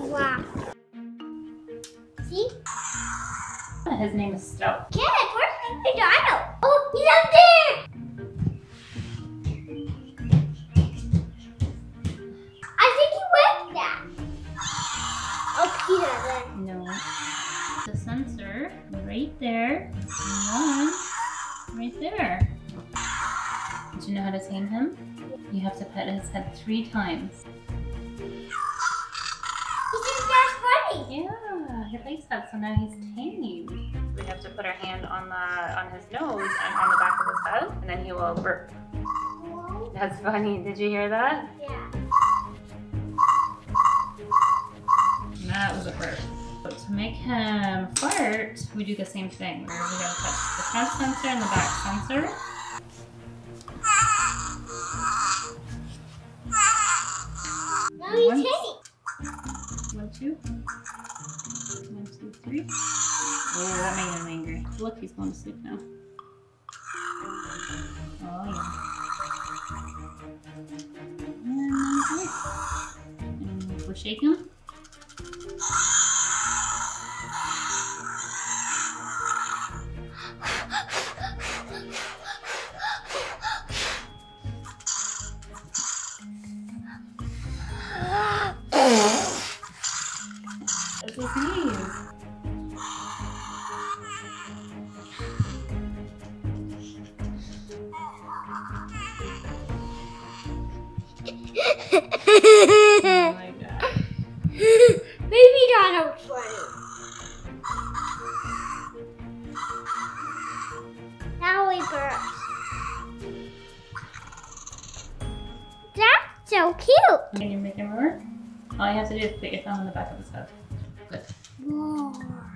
Wow. See? His name is Stowe. Kid, where's Baby Donald? Oh, he's up there! I think he went that. Oh, he doesn't. No. The sensor right there. One right there. Did you know how to tame him? You have to pet his head 3 times. He thinks that's funny. Yeah, he likes that, so now he's tamed. We have to put our hand on his nose and on the back of his head, and then he will burp. That's funny. Did you hear that? Yeah. That was a burp. So to make him fart, we do the same thing. Where we gotta touch the front sensor and the back sensor. Now he's hitting. 1, 2. 1, 2, 3. Oh, that made him angry. Look, he's going to sleep now. Oh, yeah. And we'll shake him. That's his sneeze. Oh my God. Baby Donald's funny. Now he burps. That's so cute. Can you make him work? All you have to do is put your thumb on the back of his head. Good. Whoa.